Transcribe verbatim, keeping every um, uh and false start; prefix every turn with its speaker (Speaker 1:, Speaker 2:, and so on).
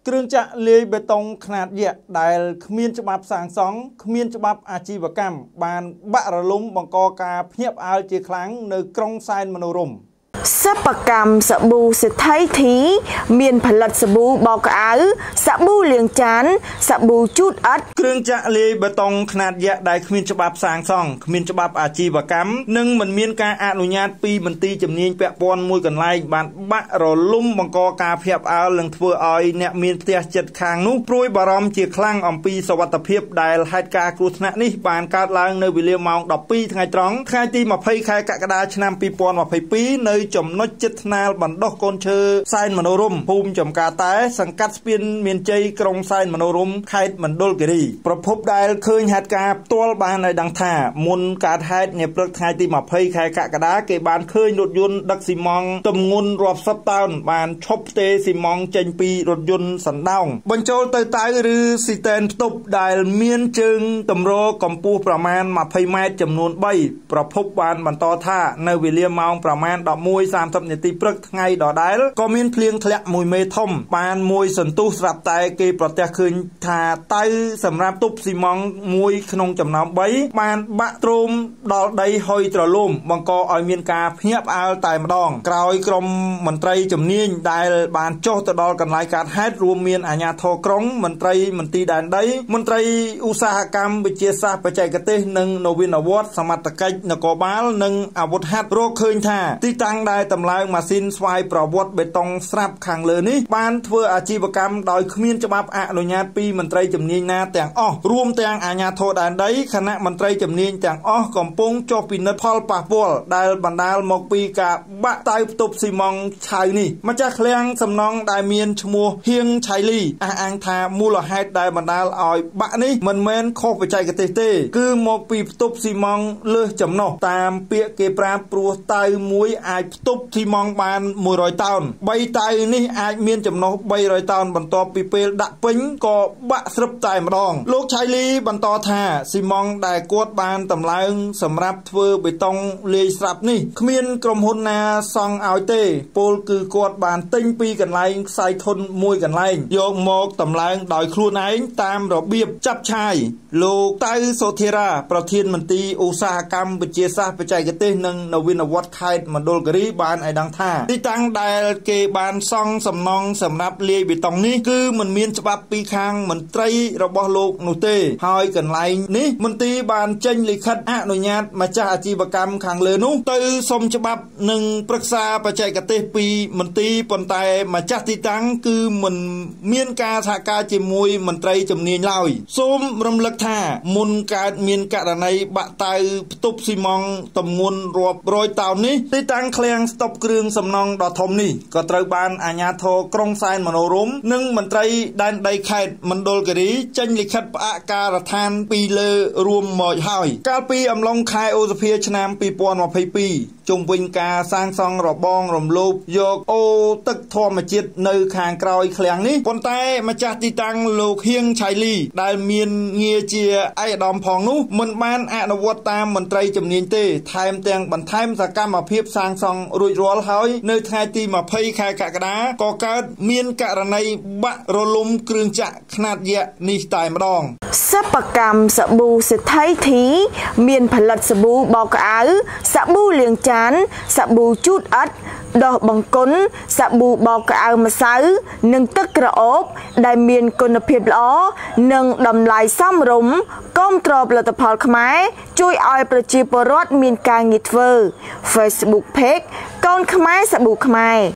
Speaker 1: គ្រឿងចាក់លាយបេតុងខ្នាតយក្សដែលគ្មានច្បាប់សាងសង់គ្មានច្បាប់អាជីវកម្មបានបាក់រលំបង្កការភ្ញាក់ផ្អើលជាខ្លាំងនៅក្រុងសែនមនោរម្យ
Speaker 2: សិប្បកម្មសាប៊ូសេដ្ឋីធីមានផលិតសាប៊ូបោកក្អៅសាប៊ូលាងចានសាប៊ូជូតអិត
Speaker 1: គ្រឿងចាក់លាយបេតុងខ្នាតយក្សដែលគ្មានច្បាប់សាងសង់គ្មានច្បាប់អាជីវកម្មនិងមិនមានការអនុញ្ញាតពីមន្ទីរជំនាញពាក់ព័ន្ធមួយកន្លែងបានបាក់រលំបង្កការភ្ញាក់ផ្អើលនិងធ្វើឲ្យអ្នកមានផ្ទះចិត្តខាងនោះព្រួយបារម្ភជាខ្លាំងអំពីសុវត្ថិភាពដែលហេតុការណ៍គ្រោះថ្នាក់នេះបានកើតឡើងនៅវេលាម៉ោងដប់ពីរថ្ងៃត្រង់ថ្ងៃទីម្ភៃខែកក្កដាឆ្នាំពីរពាន់ម្ភៃពីរនៅចំណុចចិត្តថ្នាលបណ្ដោះកូនឈើសែនមនោរម្យភូមិចំការតែសង្កាត់ស្ពានមានជ័យក្រុងសែនមនោរម្យខេត្តមណ្ឌលគិរីប្រភពដែលឃើញហេតុការណ៍ផ្ទាល់បានឲ្យដឹងថាមុនកើតហេតុនាព្រឹកថ្ងៃទីម្ភៃខែកក្កដាគេបានឃើញរថយន្តដឹកស៊ីម៉ងទម្ងន់រាប់សិបតោនបានឈប់ផ្ទេរស៊ីម៉ងចេញពីរថយន្តសណ្ដោងបញ្ចូលទៅតៅឬស៊ីតែនផ្ទប់ដែលមានជើងទម្រកម្ពស់ប្រមាណម្ភៃម៉ែត្រចំនួនបីប្រភពបានបន្តថានៅវេលាម៉ោងប្រមាណដប់មួយសាមសិបនាទីព្រឹកថ្ងៃដដែលក៏មានភ្លៀងធ្លាក់មួយមេធំបានមួយសន្ទុះស្រាប់តែគេប្រទះឃើញថាតៅសម្រាប់ទប់ស៊ីម៉ងមួយក្នុងចំណោមបីបានបាក់ទ្រោមដល់ដីហុយត្រឡោមបង្កឲ្យមានការភ្ញាក់ផ្អើលតែម្ដងក្រោយក្រុមមន្ត្រីជំនាញដែលបានចុះទៅដល់កន្លែងកើតហេតុរួមមានអាជ្ញាធរក្រុងមន្ត្រីមន្ទីរដែនដីមន្ត្រីឧស្សាហកម្មវិទ្យាសាស្ត្របច្ចេកទេសនិងនវានុវត្តន៍សមត្ថកិច្ចនគរបាលនិងអាវុធហត្ថរកឃើញថាទីតាំងដែលតម្លើងម៉ាស៊ីនស្វ័យប្រវត្តិបេតុងស្រាប់ខាងលើនេះបានធ្វើអាជីវកម្មដោយគ្មានច្បាប់អនុញ្ញាតពីមន្ត្រីជំនាញណាទាំងអស់រួមទាំងអាជ្ញាធរដែនដីគណៈមន្ត្រីជំនាញទាំងអស់កំពុងចុះពិនិត្យផលប៉ះពាល់ដែលបណ្ដាលមកពីការបាក់តៅផ្ទប់ស៊ីម៉ងឆៅនេះម្ចាស់ឃ្លាំងសំណង់ដែលមានឈ្មោះហៀងឆៃលីអះអាងថាមូលហេតុដែលបណ្ដាលឲ្យបាក់នេះមិនមែនខុសបច្ចេកទេសទេគឺមកពីផ្ទប់ស៊ីម៉ងលើសចំណុះតាមពាក្យគេប្រាប់ព្រោះតៅមួយអាចផ្ទប់ស៊ីម៉ងបានមួយរយតោនបីតៅនេះអាចមានចំណុះបីរយតោនបន្ទាប់ពីពេលដាក់ពេញក៏បាក់ស្រឹបតែម្ដងលោកឆៃលីបន្តថាស៊ីម៉ងដែលគាត់បានតម្លើងសម្រាប់ធ្វើបេតុងលាយស្រាប់នេះគ្មានក្រុមហ៊ុនណាសង់ឲ្យទេពលគឺគាត់បានទិញពីកន្លែងខ្សែធនមួយកន្លែងយកមកតម្លើងដោយខ្លួនឯងតាមរបៀបចាប់ឆាយលោកតៅសូធារាប្រធានមន្ទីរឧស្សាហកម្មវិទ្យាសាស្ត្របច្ចេកទេសនិងនវានុវត្តន៍ខេត្តមណ្ឌលគិរីបានឲ្យដឹងថាទីតាំងដែលគេបានសង់សំណង់សម្រាប់លាយបេតុងនេះគឺមិនមានច្បាប់ពីខាងមន្ត្រីរបស់លោកនោះទេហើយកន្លែងនេះមន្ទីរបានចេញលិខិតអនុញ្ញាតម្ចាស់អាជីវកម្មខាងលើនោះទៅសុំច្បាប់និងប្រឹក្សាបច្ចេកទេសពីមន្ទីរប៉ុន្តែម្ចាស់ទីតាំងគឺមិនមានការសហការជាមួយមន្ត្រីជំនាញឡើយសូមរំលឹកថាមុនកើតមានករណីបាក់តៅផ្ទប់ស៊ីម៉ងទម្ងន់រាប់រយតោននេះទីតាំងឃ្លាំងស្តុបគ្រឿងសំណង់ដ៏ធំនេះក៏ត្រូវបានអាជ្ញាធរក្រុងសែនមនោរម្យនិងមន្ត្រីដែនដីខេត្តមណ្ឌលគិរីចេញលិខិតផ្អាកការដ្ឋានពីលើរួមមកហើយកាលពីអំឡុងខែឧសភាឆ្នាំពីរពាន់ម្ភៃពីរជុំវិញការសាងសង់របងរំលោភយកអូទឹកធម្មជាតិនៅខាងក្រោយឃ្លាំងនេះប៉ុន្តែម្ចាស់ទីតាំងលោកហៀងឆៃលីដែលមានងារជាឯកឧត្តមផងនោះមិនបានអនុវត្តតាមមន្ត្រីជំនាញទេថែមទាំងបន្ថែមសកម្មភាពសាងសង់រួចរាល់ហើយនៅថ្ងៃទីម្ភៃខែកក្កដាក៏កើតមានករណីបាក់រលំគ្រឿងចាក់ខ្នាតយក្សនេះតែម្ដង
Speaker 2: សិប្បកម្មសាប៊ូសេដ្ឋីធីមានផលិតសាប៊ូបោកក្អៅសាប៊ូលាងចានសាប៊ូជូតអិតដោះបង្គន់សាប៊ូបោកក្អៅម្សៅនិងទឹកក្រអូបដែលមានគុណភាពល្អនិងតម្លៃសមរម្យគាំទ្រផលិតផលខ្មែរជួយឲ្យប្រជាពលរដ្ឋមានការងារធ្វើ Facebook Page កូនខ្មែរសាប៊ូខ្មែរ